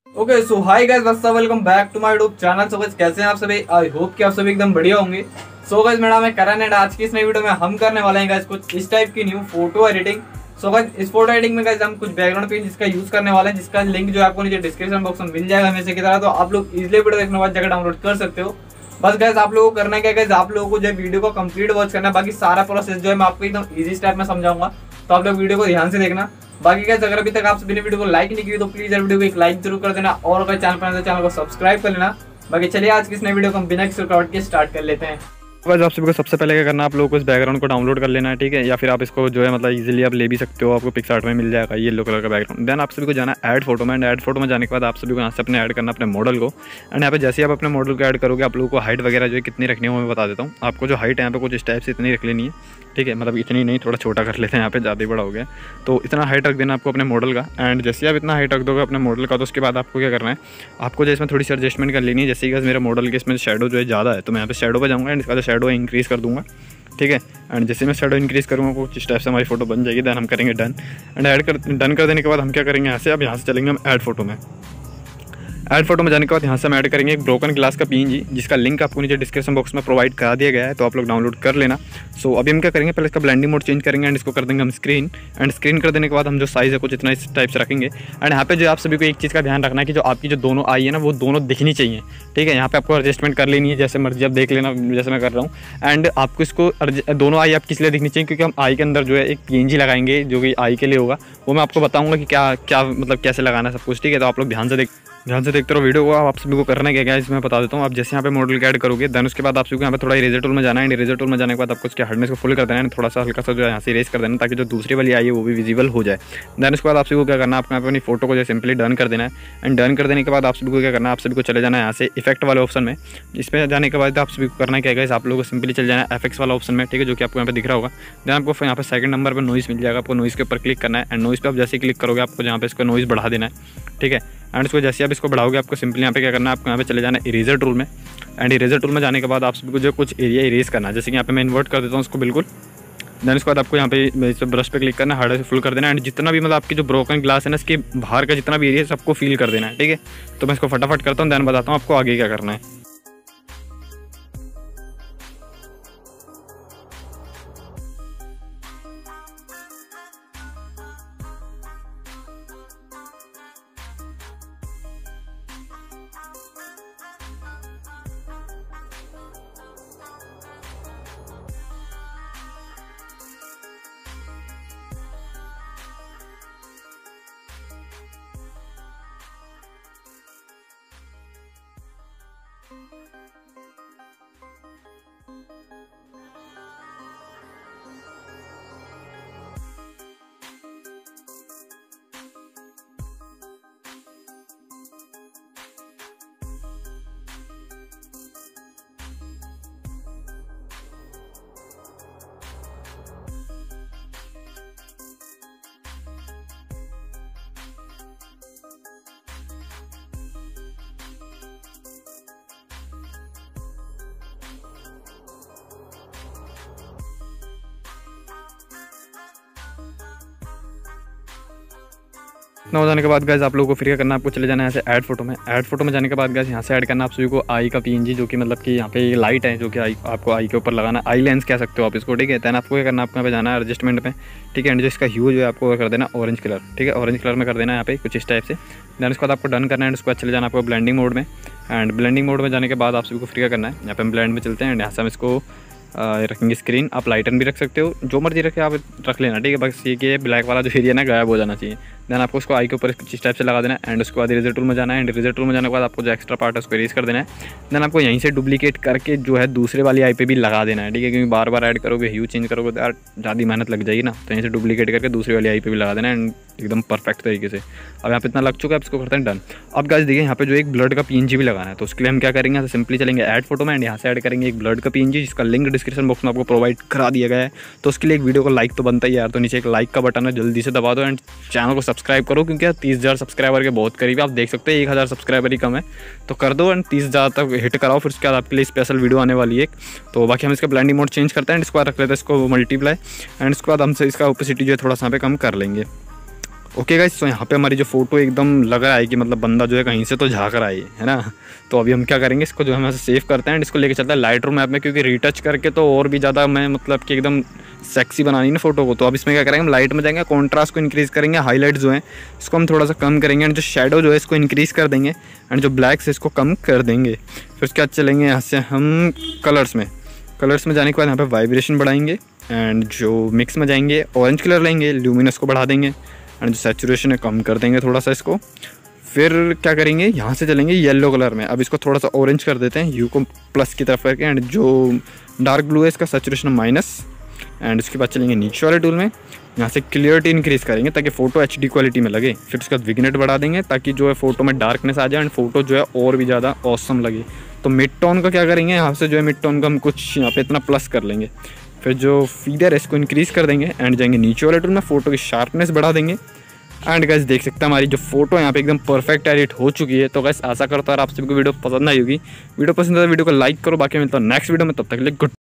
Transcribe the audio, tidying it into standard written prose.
Okay so hi guys, welcome back to my YouTube channel. So guys कैसे हैं आप सभी? आई होप कि आप सभी एकदम बढ़िया होंगे। सो गाइस मेरा नाम है करण एंड आज की इस नई वीडियो में हम करने वाले हैं गाइस कुछ इस टाइप की new photo editing. So guys इस फोटो एडिटिंग में गाइस हम कुछ बैकग्राउंड पेज जिसका यूज करने वाले हैं, जिसका लिंक जो आपको नीचे डिस्क्रिप्शन बॉक्स में मिल जाएगा हमेशा की तरह। तो आप लोग इजिली वीडियो देखने के बाद जाकर डाउनलोड कर सकते हो। बस गाइस आप लोगों को करना क्या गाइस, आप लोगों को जो वीडियो को कंप्लीट वॉच करना है। बाकी सारा प्रोसेस जो है मैं आपको एकदम इजी स्टेप में समझाऊंगा, तो आप लोग वीडियो को ध्यान से देखना। बाकी गाइस अगर अभी तक आप सभी ने वीडियो को लाइक नहीं की तो प्लीज यार वीडियो को एक लाइक जरूर कर देना और अगर चैनल पर चैनल को सब्सक्राइब कर लेना। बाकी चलिए आज की इस नई वीडियो को हम बिना किसी रुकावट के स्टार्ट कर लेते हैं। बस आप सभी को सबसे पहले क्या करना है, आप लोगों को इस बैकग्राउंड को डाउनलोड कर लेना है, ठीक है। या फिर आप इसको जो है मतलब इजीली आप ले भी सकते हो, आपको पिक्सआर्ट में मिल जाएगा येलो कलर का बैकग्राउंड। देन आप सभी को जाना है ऐड फोटो में, एंड ऐड फोटो में जाने के बाद आप सभी को यहाँ से अपने ऐड करना अपने मॉडल को। एंड यहाँ पे जैसे ही आप अपने मॉडल को ऐड करोगे आप लोगों को हाइट वगैरह जो है कितनी रखनी है वो मैं बता देता हूँ। आपको जो हाइट है यहाँ पे कुछ इस टाइप से इतनी रख लेनी है, ठीक है। मतलब इतनी नहीं, थोड़ा छोटा कर लेते हैं, यहाँ पे ज़्यादा ही बड़ा हो गया। तो इतना हाइट रख देना आपको अपने मॉडल का। एंड जैसे आप इतना हाइट रख दोगे अपने मॉडल का तो उसके बाद आपको क्या करना है, आपको जो इसमें थोड़ी सी एडजस्टमेंट कर लेनी है। जैसे कि मेरे मॉडल के इसमें शेडो जो है ज़्यादा है तो मैं यहाँ पे शेडो पे जाऊँगा एंड इसका जो शेडो है इंक्रीज़ कर दूँगा, ठीक है। एंड जैसे मैं शेडो इंक्रीज़ करूँगा कुछ इस टाइप से हमारी फोटो बन जाएगी। देन हम करेंगे डन। एंड डन कर देने के बाद हम क्या करेंगे, यहाँ से अब यहाँ से चलेंगे हम ऐड फोटो में। ऐड फोटो में जाने के बाद यहाँ से हम ऐड करेंगे एक ब्रोकन ग्लास का पीएनजी, जिसका लिंक आपको नीचे डिस्क्रिप्शन बॉक्स में प्रोवाइड करा दिया गया है, तो आप लोग डाउनलोड कर लेना। सो अभी हम क्या करेंगे, पहले इसका ब्लेंडिंग मोड चेंज करेंगे एंड इसको कर देंगे हम स्क्रीन। एंड स्क्रीन कर देने के बाद हम जो साइज़ है कुछ इतना इस टाइप से रखेंगे। एंड यहाँ पे जो आप सभी को एक चीज़ का ध्यान रखना है कि जो आपकी जो दोनों आई है ना वो दोनों दिखनी चाहिए, ठीक है। यहाँ पे आपको एडजस्टमेंट कर लेनी है जैसे मर्जी, आप देख लेना जैसे मैं कर रहा हूँ। एंड आपको इसको दोनों आई आप किस लिए दिखनी चाहिए, क्योंकि हम आई के अंदर जो है एक पीएनजी लगाएंगे जो कि आई के लिए होगा, वो मैं आपको बताऊँगा कि क्या क्या मतलब कैसे लगाना है सब कुछ, ठीक है। तो आप लोग ध्यान से देखते रहो वीडियो को। आप सभी को करना क्या है इसमें बता देता हूँ। आप जैसे यहाँ पे मॉडल का ऐड करोगे देन उसके बाद आप सभी को यहाँ पे थोड़ा इरेजर टूल में जाना है। इरेजर टूल में जाने के बाद आपको इसके हार्डनेस को फुल कर देना है, थोड़ा सा हल्का सा जो है यहाँ से इरेज कर देना ताकि जो दूसरी वाली आई है वो भी विजिबल हो जाए। देन उसके बाद आप सभी को क्या करना है, आपको यहाँ पे अपनी फोटो को जो सिंपली डन कर देना है। एंड डन कर देने के बाद आप सभी को क्या करना है, आप सभी को चले जाना है यहाँ से इफेक्ट वाले ऑप्शन में। इसमें जाने के बाद आप सभी को करना क्या है, आप लोगों को सिंपली चले जाना है एफएक्स वाला ऑप्शन में, ठीक है, जो कि आपको यहाँ पे दिख रहा होगा। देन आपको यहाँ पे सेकंड नंबर पर नॉइज़ मिल जाएगा, आपको नॉइज़ के ऊपर क्लिक करना है। एंड नॉइज़ पे आप जैसे क्लिक करोगे आपको यहाँ पे इसका नॉइज़ बढ़ा देना है, ठीक है। एंड उसको जैसे आप इसको बढ़ाओगे आपको सिंपली यहाँ पे क्या करना है, आपको यहाँ पे चले जाना है इरेजर टूल में। एंड इरेजर टूल में जाने के बाद आप सभी को जो कुछ एरिया इरेज करना है, जैसे कि यहाँ पे मैं इन्वर्ट कर देता हूँ उसको बिल्कुल। देन उसके बाद आपको यहाँ पे इस ब्रश पे क्लिक करना है, हार्ड से फुल कर देना है। एंड जितना भी मतलब आपकी जो ब्रोकन ग्लास है ना इसके बाहर का जितना भी एरिया सबको फील कर देना है, ठीक है। तो मैं इसको फटाफट करता हूँ, देन बताता हूँ आपको आगे क्या करना है। इतना हो जाने के बाद गाइस आप लोगों को फिर क्या करना है, आपको चले जाना है ऐसे ऐड फोटो में। ऐड फोटो में जाने के बाद गाइस यहाँ से ऐड करना आप सभी को आई का पीएनजी, जो कि मतलब कि यहाँ पे लाइट है जो कि आपको आई के ऊपर लगाना, आई लेंस कह सकते हो आप इसको, ठीक है। देन आपको क्या करना है, आपको यहाँ पे जाना है एडजस्टमेंट में, ठीक है। एंड जो इसका ह्यू जो है आपको कर देना ऑरेंज कलर, ठीक है, ऑरेंज कलर में कर देना है यहाँ पे कुछ इस टाइप से। देन उसके बाद आपको डन करना है एंड उसके बाद चले जाना आपको ब्लेंडिंग मोड में। एंड ब्लेंडिंग मोड में जाने के बाद आप सभी को फिर क्या करना है, यहाँ पे हम ब्लेंड में चलते हैं एंड यहाँ से हम इसको रखेंगे स्क्रीन। आप लाइटन भी रख सकते हो, जो मर्जी रखे आप रख लेना, ठीक है। बस ये कि ब्लैक वाला जो एरिया ना गायब हो जाना चाहिए। देन आपको उसको आई के ऊपर इस टाइप से लगा देना है। एंड उसके बाद इरेजर टूल में जाना है। एंड इरेजर टूल में जाने के बाद आपको जो एक्स्ट्रा पार्ट है उसको इरेज कर देना है। देन आपको यहीं से डुप्लीकेट करके जो है दूसरे वाली आई पे भी लगा देना है, ठीक है, क्योंकि बार बार ऐड करोगे ह्यू चेंज करोगे तो यार ज़्यादा मेहनत लग जाएगी ना, तो यहीं से डुप्लीकेट करके दूसरी वाली आई पे भी लगा देना है एंड एकदम परफेक्ट तरीके से। अब यहाँ पे इतना लग चुका है, इसको करते हैं डन। अब गाइस देखिए यहाँ पे जो एक ब्लड का पीएनजी भी लगाना है, तो उसके लिए हम क्या करेंगे, यहाँ से सिंपली चलेंगे ऐड फोटो में एंड यहाँ से ऐड करेंगे एक ब्लड का पीएनजी, जिसका लिंक डिस्क्रिप्शन बॉक्स में आपको प्रोवाइड करा दिया गया है। तो उसके लिए एक वीडियो को लाइक तो बनता ही यार, तो नीचे एक लाइक का बटन है, जल्दी से दबा दो एंड चैनल को सब्सक्राइब करो, क्योंकि 30,000 सब्सक्राइबर के बहुत करीब है। आप देख सकते हैं 1,000 सब्सक्राइबर ही कम है, तो कर दो एंड 30,000 तक हिट कराओ। फिर उसके बाद आपके लिए स्पेशल वीडियो आने वाली है। तो बाकी हम इसका ब्लेंडिंग मोड चेंज करते हैं, इसको रख लेते हैं इसको मल्टीप्लाई। एंड उसके बाद हमसे इसका ओपेसिटी जो है थोड़ा सा पे कम कर लेंगे। ओके गाइस, तो यहाँ पे हमारी जो फोटो एकदम लग रहा है कि मतलब बंदा जो है कहीं से तो झाँक रहा है ना। तो अभी हम क्या करेंगे, इसको जो है हम सेव करते हैं एंड इसको लेके चलते हैं लाइट रूम ऐप में, क्योंकि रीटच करके तो और भी ज़्यादा मैं मतलब कि एकदम सेक्सी बनानी ना फोटो को। तो अब इसमें क्या करेंगे, हम लाइट में जाएंगे, कॉन्ट्रास्ट को इंक्रीज़ करेंगे, हाईलाइट जो है इसको हम थोड़ा सा कम करेंगे एंड जो शेडो जो है इसको इंक्रीज़ कर देंगे एंड जो ब्लैक्स है इसको कम कर देंगे। फिर उसके बाद चलेंगे यहाँ से हम कलर्स में जाने के बाद यहाँ पे वाइब्रेशन बढ़ाएंगे एंड जो मिक्स में जाएंगे ऑरेंज कलर लेंगे, ल्यूमिनस को बढ़ा देंगे एंड जो सैचुरेशन है कम कर देंगे थोड़ा सा इसको। फिर क्या करेंगे, यहाँ से चलेंगे येलो कलर में, अब इसको थोड़ा सा ऑरेंज कर देते हैं, यू को प्लस की तरफ करके एंड जो डार्क ब्लू है इसका सैचुरेशन माइनस एंड उसके बाद चलेंगे नीचे वाले टूल में, यहाँ से क्लियरिटी इंक्रीज़ करेंगे ताकि फ़ोटो HD क्वालिटी में लगे। फिर उसके बाद विग्नेट बढ़ा देंगे ताकि जो है फ़ोटो में डार्कनेस आ जाए एंड फोटो जो है और भी ज़्यादा ऑसम लगे। तो मिड टोन का क्या करेंगे, यहाँ से जो है मिड टोन का हम कुछ यहाँ पे इतना प्लस कर लेंगे। फिर जो फीडर है इसको इंक्रीज़ कर देंगे एंड जाएंगे नीचे वाले टूल में, फ़ोटो की शार्पनेस बढ़ा देंगे एंड गाइस देख सकते हैं हमारी जो फोटो यहाँ पे एकदम परफेक्ट एडिट हो चुकी है। तो गाइस आशा करता हूँ आप सभी को वीडियो पसंद आई होगी। वीडियो पसंद है तो वीडियो को लाइक करो, बाकी मिलता हूँ नेक्स्ट वीडियो में, तब तक के लिए गुड।